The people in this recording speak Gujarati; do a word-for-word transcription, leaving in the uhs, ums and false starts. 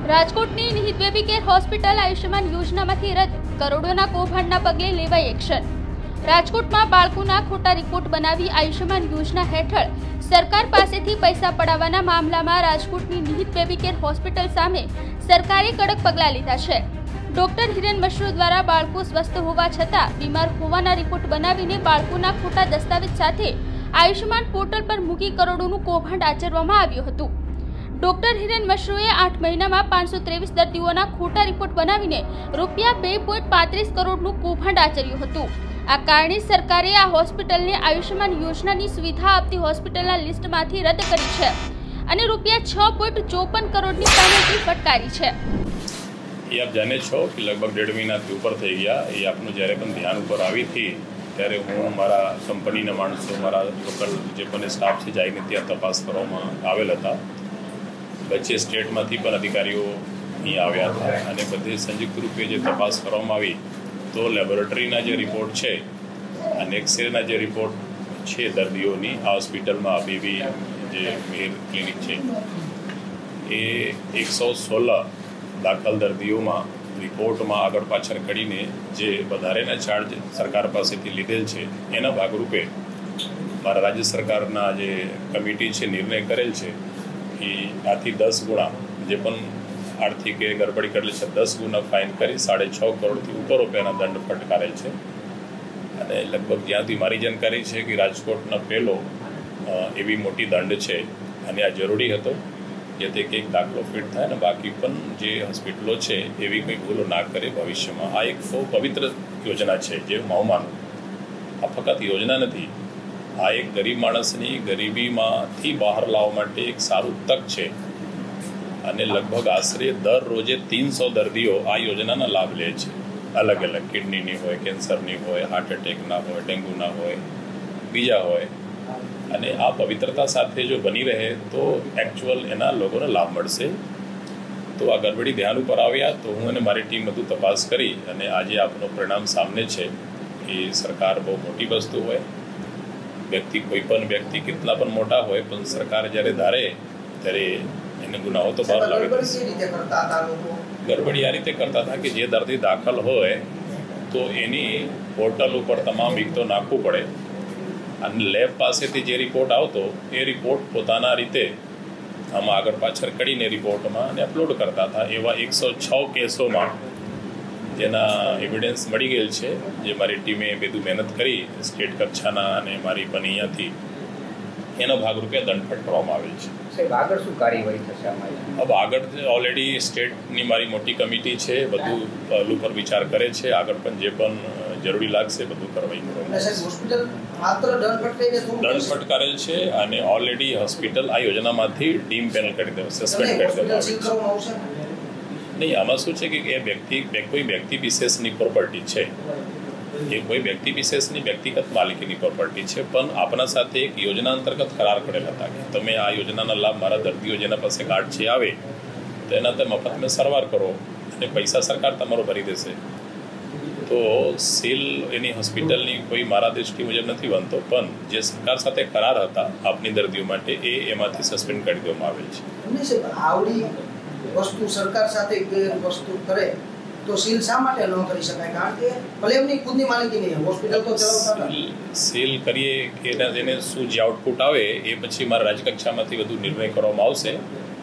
રાજકોટની નિહિત બેબી કેર હોસ્પિટલ આયુષ્યમાન યોજનામાંથી રદ, કરોડોના કૌભાંડના પગલે લેવાઈ એક્શન। રાજકોટમાં બાળકોના ખોટા રિપોર્ટ બનાવી આયુષ્યમાન યોજના હેઠળ સરકાર પાસેથી પૈસા પડાવવાના મામલામાં રાજકોટની નિહિત બેબી કેર હોસ્પિટલ સામે સરકારે કડક પગલાં લીધા છે। ડોક્ટર હિરેન મશરૂ દ્વારા બાળકો સ્વસ્થ હોવા છતાં બીમાર હોવાના રિપોર્ટ બનાવીને બાળકોના ખોટા દસ્તાવેજ સાથે આયુષ્યમાન પોર્ટલ પર મૂકી કરોડોનું કૌભાંડ આચરવામાં આવ્યું હતું। ડોક્ટર હિરેન મશરૂએ આઠ મહિનામાં પાંચસો ત્રેવીસ દર્દીઓના ખોટા રિપોર્ટ બનાવીને રૂપિયા બે પોઈન્ટ પાંત્રીસ કરોડનું કૌભાંડ આચર્યું હતું। આ કારણે સરકારે આ હોસ્પિટલને આયુષ્યમાન યોજનાની સુવિધા આપતી હોસ્પિટલના લિસ્ટમાંથી રદ કરી છે અને રૂપિયા છ પોઈન્ટ ચોપન કરોડની પેનલ્ટી ફટકારી છે। ये आप जाने छो कि लगभग डेढ़ महीना के ऊपर થઈ ગયા। એ આપનું જ્યારે પણ ધ્યાન ઉપર આવી હતી ત્યારે હું મારા કંપનીના માણસો મારા લોકલ જે પણ સ્ટાફ છે જઈને ત્યાં તપાસ કરવામાં આવેલ હતા। વચ્ચે સ્ટેટમાંથી પણ અધિકારીઓ અહીં આવ્યા હતા અને બધી સંયુક્ત રૂપે જે તપાસ કરવામાં આવી તો લેબોરેટરીના જે રિપોર્ટ છે અને એક્સરેના જે રિપોર્ટ છે દર્દીઓની આ હોસ્પિટલમાં બેબી જે મેર ક્લિનિક છે એ એકસો સોળ દાખલ દર્દીઓમાં રિપોર્ટમાં આગળ પાછળ કરીને જે વધારેના ચાર્જ સરકાર પાસેથી લીધેલ છે એના ભાગરૂપે મારા રાજ્ય સરકારના જે કમિટી છે નિર્ણય કરેલ છે કે આથી દસ ગુણા જે પણ આર્થિક ગડબડી કરેલ છે દસ ગુણા ફાઇન કરી સાડે છ કરોડથી ઉપર રૂપિયાના દંડ ફટકારેલ છે। અને લગભગ જ્યાંથી મારી જાણકારી છે કે રાજકોટનો પહેલો એવી મોટી દંડ છે અને આ જરૂરી હતો જેથી કંઈક દાખલો ફિટ થાય ને બાકી પણ જે હોસ્પિટલો છે એવી કંઈ ભૂલો ના કરે ભવિષ્યમાં। આ એક બહુ પવિત્ર યોજના છે જે હું માનું। આ ફક્ત યોજના નથી, આ એક ગરીબ માણસની ગરીબીમાંથી બહાર લાવવા માટે એક સારું તક છે અને લગભગ આશરે દર રોજે ત્રણસો દર્દીઓ આ યોજનાના લાભ લે છે। અલગ અલગ કિડનીની હોય, કેન્સરની હોય, હાર્ટ એટેકના હોય, ડેન્ગ્યુના હોય, બીજા હોય અને આ પવિત્રતા સાથે જો બની રહે તો એકચ્યુઅલ એના લોકોને લાભ મળશે। તો આ ગડબડી ધ્યાન ઉપર આવ્યા તો હું અને મારી ટીમ બધું તપાસ કરી અને આજે આપનું પરિણામ સામે છે કે સરકાર બહુ મોટી વસ્તુ હોય, વ્યક્તિ કોઈ પણ વ્યક્તિ કેટલા પણ મોટા હોય પણ સરકાર જ્યારે ધારે ત્યારે એને ગુનાઓ તો બહાર લાવે। ગડબડી આ રીતે કરતા હતા કે જે દર્દી દાખલ હોય તો એની પોર્ટલ ઉપર તમામ વિગતો નાખવું પડે અને લેબ પાસેથી જે રિપોર્ટ આવતો એ રિપોર્ટ પોતાના રીતે આમાં આગળ પાછળ કરીને રિપોર્ટમાં અને અપલોડ કરતા હતા। એવા એકસો છ કેસોમાં જેના એવિડન્સ મળી ગયેલ છે જે મારી ટીમે બધું મહેનત કરી સ્ટેટ કક્ષાના અને મારી પણ અહીંયાથી એનો ભાગરૂપે દંડ ફટકારવામાં આવેલ છે। સાહેબ આગળ શું કાર્યવાહી થશે આમાં? હવે આગળ ઓલરેડી સ્ટેટની મારી મોટી કમિટી છે, બધું પહેલું પર વિચાર કરે છે, આગળ પણ જે પણ જરૂરી લાગશે બધું કરવાઈ દંડ ફટકારેલ છે અને ઓલરેડી હોસ્પિટલ આ યોજનામાંથી ડીમ પેનલ કરી દેવા સસ્પેન્ડ કરી દેવામાં આવે છે। નહીં, આમાં શું છે કે એ વ્યક્તિ કોઈ વ્યક્તિ વિશેષની પ્રોપર્ટી છે, એ કોઈ વ્યક્તિ વિશેષની વ્યક્તિગત માલિકીની પ્રોપર્ટી છે પણ આપણા સાથે એક યોજના અંતર્ગત કરાર કરેલ હતા કે તમે આ યોજનાના લાભ મારા દર્દીઓ જેના પાસે કાર્ડ છે આવે તો એના તે મફતમાં સારવાર કરો અને પૈસા સરકાર તમારો ભરી દેશે। તો સીલ એની હોસ્પિટલની કોઈ મારા દૃષ્ટિ મુજબ નથી બનતો પણ જે સરકાર સાથે કરાર હતા આપની દર્દીઓ માટે એ એમાંથી સસ્પેન્ડ કરી દેવામાં આવેલ છે। આવડી વસ્તુ સરકાર સાથે વસ્તુ કરે તો સીલ શા માટે ન કરી શકાય? કારણ કે ભલે એમની ખુદની માલિકી નહીં, હોસ્પિટલ તો ચલાવતા સીલ કરીએ કે એને શું જે આઉટપુટ આવે એ પછી મારા રાજ્ય કક્ષામાંથી વધુ નિર્ણય કરવામાં આવશે